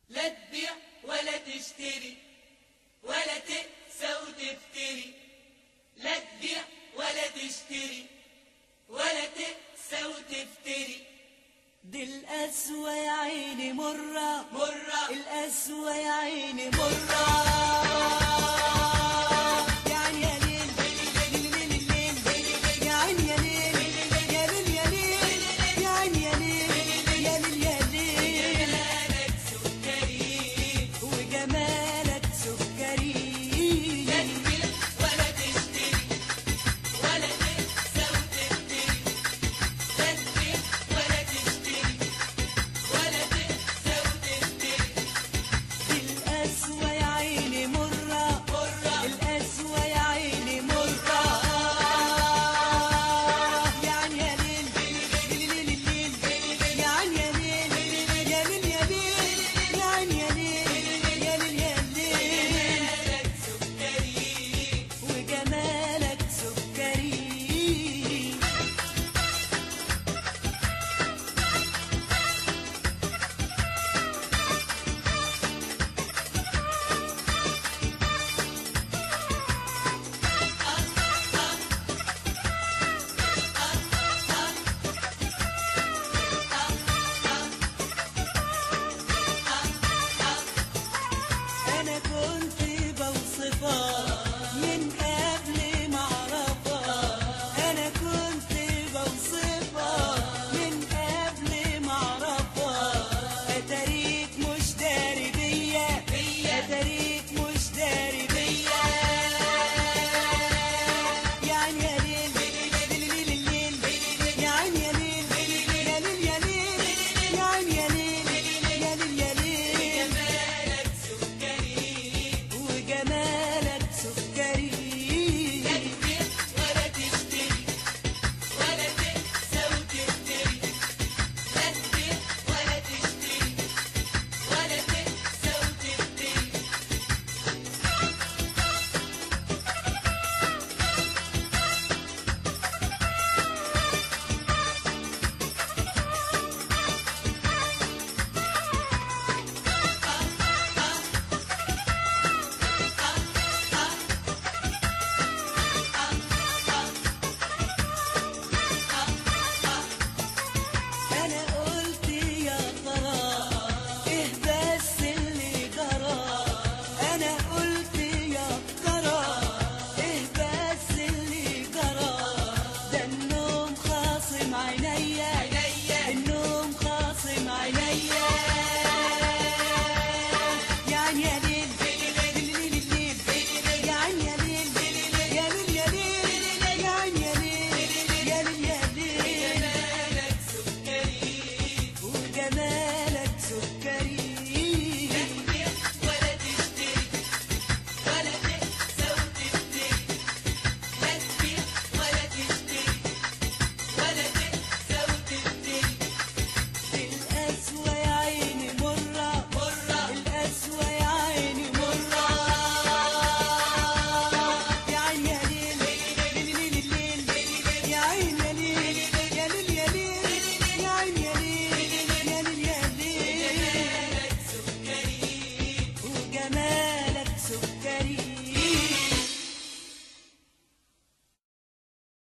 لا تبيع ولا تشتري ولا تقسى وتفتري. لا تبيع ولا تشتري ولا تقسى وتفتري. دي القسوة يا عيني مرة مرة القسوة يا عيني مرة. يا عيني يا ليل ليل ليل ليل يا عيني يا ليل يا ليل يا ليل يا عيني يا ليل يا ليل يا ليل. جمالك سكري وجمالك سكري. لا تبيع ولا تشتري ولا تقسى وتفتري. لا تبيع ولا تشتري ولا تقسى وتفتري. القسوة يا عيني مرة مرة القسوة يا عيني مرة. يا عيني يا ليل ليل ليل ليل يا عيني يا ليل يا ليل يا ليل